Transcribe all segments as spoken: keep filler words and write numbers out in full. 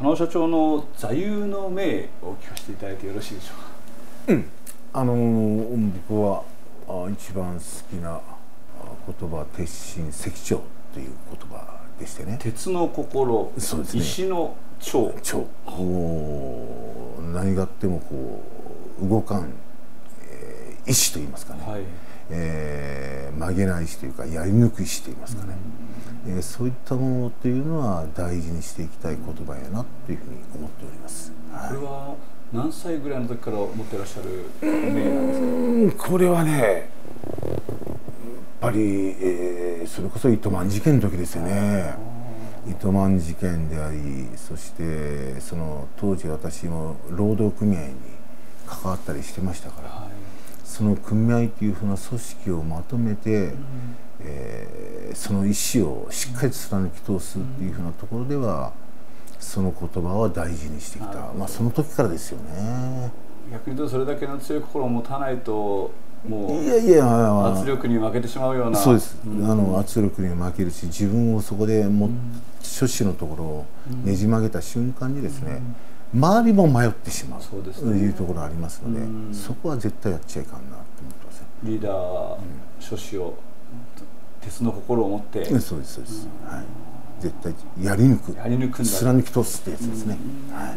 花尾社長の座右の銘を聞かせていただいてよろしいでしょうか。 うん、あのー、僕はあ一番好きな言葉は鉄心石彫という言葉でしてね。 鉄の心、 そうですね、 石の彫。 彫、こう何があってもこう動かん、えー、意志といいますかね、はい、えー、曲げない意志というかやり抜く意志といいますかね、うん、えー、そういったものというのは大事にしていきたい言葉やなというふうに思っております。はい、 これは何歳ぐらいの時から持ってらっしゃる銘なんですか。 これはね、やっぱり、えー、それこそ糸満事件の時ですよね。糸満事件であり、そしてその当時私も労働組合に関わったりしてましたから、はい、その組合というふうな組織をまとめて、うん、えー、その意思をしっかり貫き通すっていうふうなところでは、その言葉は大事にしてきた、まあその時からですよね。 逆に言うとそれだけの強い心を持たないともういやいや圧力に負けてしまうような。 そうです、うん、あの圧力に負けるし、自分をそこでも、うん、初志のところをねじ曲げた瞬間にですね、うん、周りも迷ってしまうというところがありますので、うん、そこは絶対やっちゃいかんなと思ってます。 リーダー、うん、初志を鉄の心を持って、 うん、そうですそうです、うん、はい、絶対やり抜く、 やり抜くんだ、 貫き通すってやつですね。うん、はい。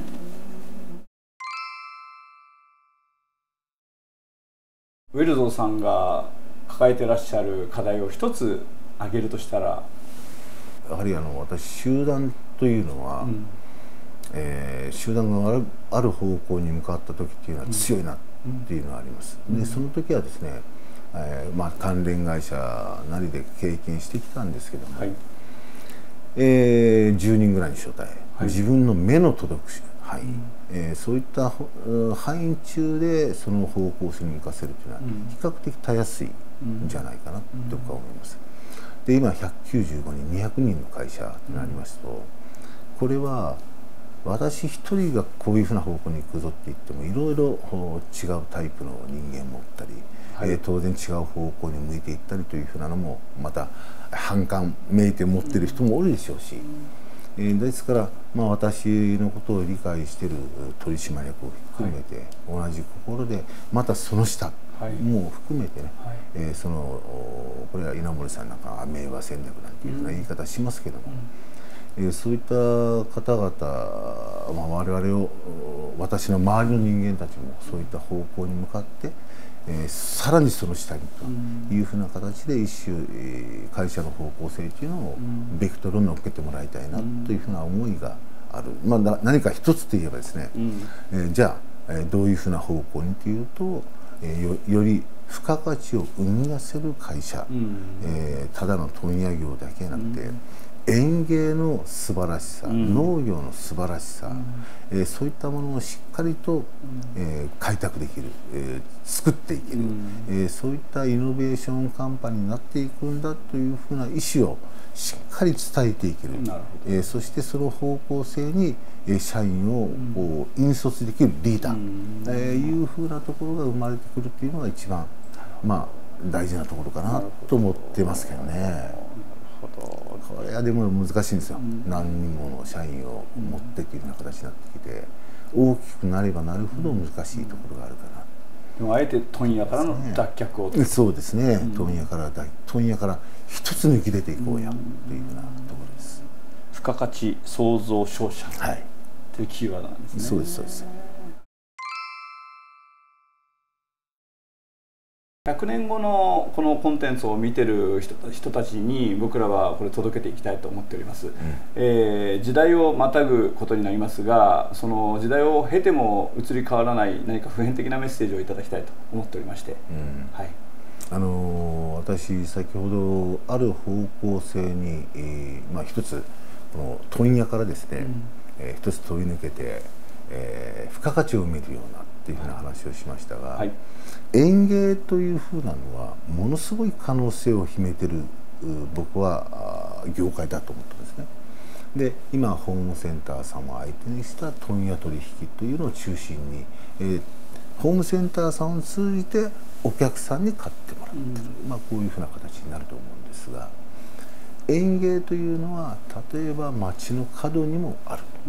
ウェルゾーさんが抱えてらっしゃる課題を一つ挙げるとしたら。 やはりあの私集団というのは、うん、えー、集団がある、ある方向に向かった時っていうのは強いなっていうのはあります。うん、でその時はですね、えー、まあ関連会社なりで経験してきたんですけども、はい、えー、じゅうにんぐらいに招待、はい、自分の目の届く範囲、うん、えー、そういった範囲中でその方向性に向かせるというのは比較的たやすいんじゃないかなと僕は思います。で今ひゃくきゅうじゅうごにんにひゃくにんの会社となりますと、これは私一人がこういうふうな方向に行くぞって言ってもいろいろ違うタイプの人間を持ったり、はい、えー、当然違う方向に向いていったりというふうなのもまた反感めいて持っている人も多いでしょうし、えー、ですから、まあ、私のことを理解している取締役を含めて、はい、同じ心でまたその下も含めてね、はい、えー、そのこれは稲森さんなんかは名和戦略なんていうふうな言い方しますけども、うん、えー、そういった方々、まあ、我々を私の周りの人間たちもそういった方向に向かって、えー、さらにその下にというふうな形で一種、えー、会社の方向性というのをベクトルを乗っけてもらいたいなというふうな思いがある、まあ、何か一つといえばですね、うん、えー、じゃあ、えー、どういうふうな方向にというと、えー、よ, より付加価値を生み出せる会社、うん、えー、ただの問屋業だけじゃなくて、うん、園芸の素晴らしさ、うん、農業の素晴らしさ、うん、えー、そういったものをしっかりと、うん、えー、開拓できる、えー、作っていける、うん、えー、そういったイノベーションカンパニーになっていくんだというふうな意思をしっかり伝えていける、えー、そしてその方向性に社員をこう引率できるリーダー、うん、えー、いうふうなところが生まれてくるっていうのが一番、まあ、大事なところかなと思ってますけどね。これはでも難しいんですよ、うん、何人もの社員を持ってっていうような形になってきて、大きくなればなるほど難しいところがあるかな。 でもあえて問屋からの脱却を、 そうですね、うん、問屋から問屋から一つ抜き出ていこうやというようなところです。 付加価値創造商社、はい、というキーワードなんですね。 そうですそうです。 ひゃくねんごのこのコンテンツを見てる 人, 人たちに僕らはこれ届けていきたいと思っております、うん、えー、時代をまたぐことになりますが、その時代を経ても移り変わらない何か普遍的なメッセージをいただきたいと思っておりまして、うん、はい、 あのー、私先ほどある方向性に、えーまあ、一つこの問屋からですね、うん、えー、一つ飛び抜けて、えー、付加価値を見るようなっていうふうな話をしましたが、はい、園芸というふうなのはものすごい可能性を秘めてる僕は業界だと思ったんですね。で今ホームセンターさんを相手にした問屋取引というのを中心に、えー、ホームセンターさんを通じてお客さんに買ってもらってる、うん、まあ、こういうふうな形になると思うんですが、園芸というのは例えば街の角にもある、うん、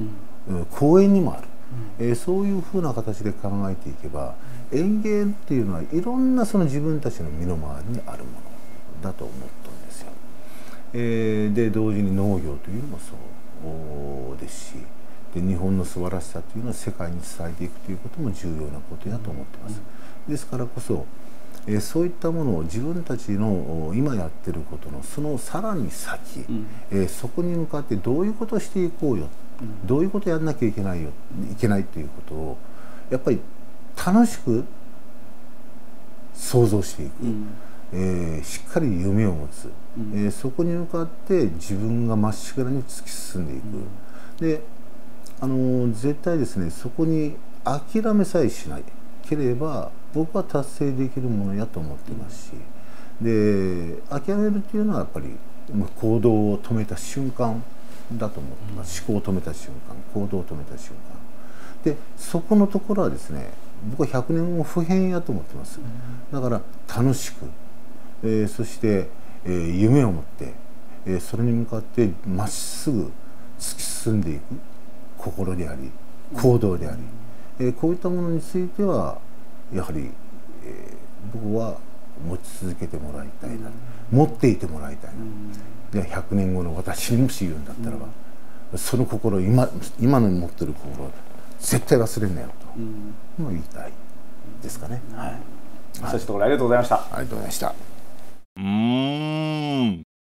公園にもある、うんえー、そういうふうな形で考えていけば、園芸っていうのはいろんなその自分たちの身の回りにあるものだと思ったんですよ。えー、で同時に農業というのもそうですし、で日本の素晴らしさというのは世界に伝えていくということも重要なことだと思ってます。ですからこそ、えー、そういったものを自分たちの今やってることのそのさらに先、うんえー、そこに向かってどういうことをしていこうよ、うん、どういうことをやんなきゃいけないよいけないということをやっぱり楽しく想像していく、うんえー、しっかり夢を持つ、うんえー、そこに向かって自分がまっしぐらに突き進んでいく、うん、であのー、絶対ですねそこに諦めさえしないければ僕は達成できるものやと思ってますし、で諦めるっていうのはやっぱり行動を止めた瞬間だと思ってます、うん、思考を止めた瞬間、行動を止めた瞬間で、そこのところはですね僕はひゃくねんご不変やと思ってます。だから楽しく、えー、そして、えー、夢を持って、えー、それに向かってまっすぐ突き進んでいく心であり行動であり、えー、こういったものについてはやはり、えー、僕は持ち続けてもらいたいな、持っていてもらいたいな、でひゃくねんごの私にもし言うんだったらば、その心今今の持ってる心絶対忘れんなよと、うん、言いたいですかね。はい。 そういうところありがとうございました。 ありがとうございました。 うーん。